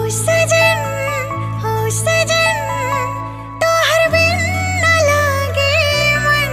सजन हो सजन तो हर बिन न लागे मन।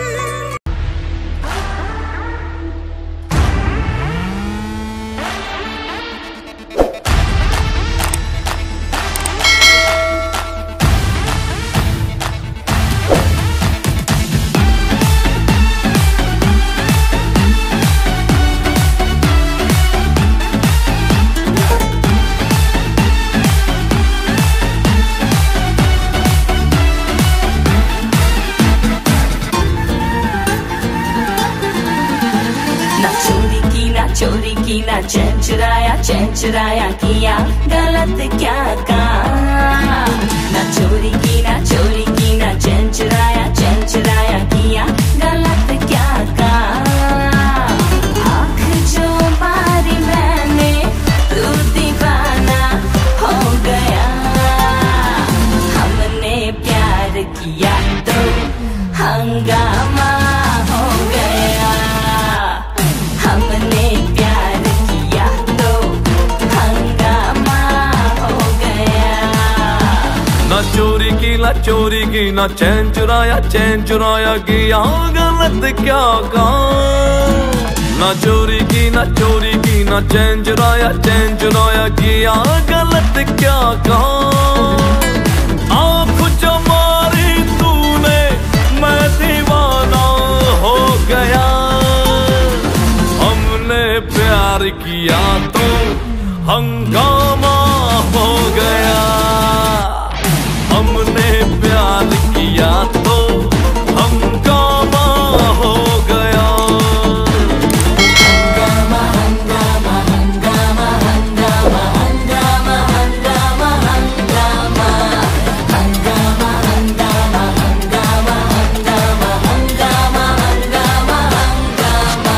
चोरी की ना चैन चुराया किया गलत क्या काम। ना चोरी की ना चैन चुराया किया गलत क्या काम। आँख जो मारी मैंने तू दीवाना हो गया। हमने प्यार किया तो हंगामा हो गया। हमने प्यार किया तो हंगामा हो गया। ना चोरी की ना चैन चुराया किया गलत क्या काम। ना चोरी की ना चैन चुराया किया गलत क्या काम। आँख जो मारी तूने मैं दीवाना हो गया। प्यार किया तो हंगामा हो गया। हमने प्यार किया तो हंगामा हो गया। हंगामा हंगामा हंगामा हंगामा हंगामा हंगामा हंगामा हंगामा हंगामा हंगामा हंगामा हंगामा हंगामा हंगामा।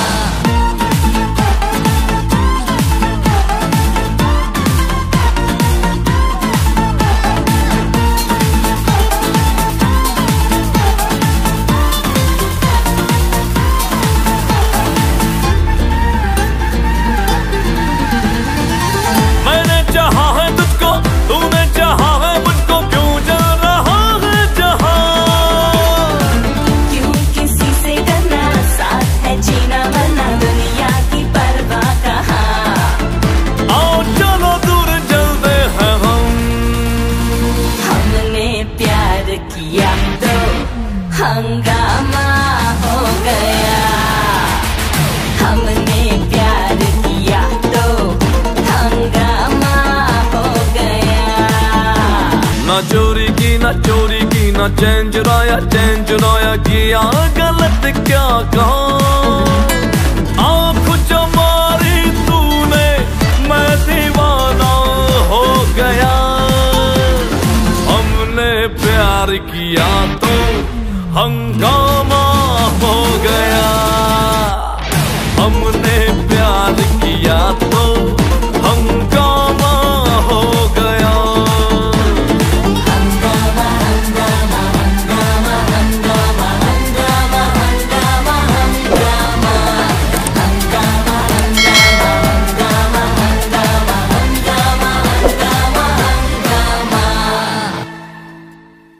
किया तो हंगामा हो गया। हमने प्यार किया तो हंगामा हो गया। ना चोरी की ना चैन चुराया किया गलत क्या काम।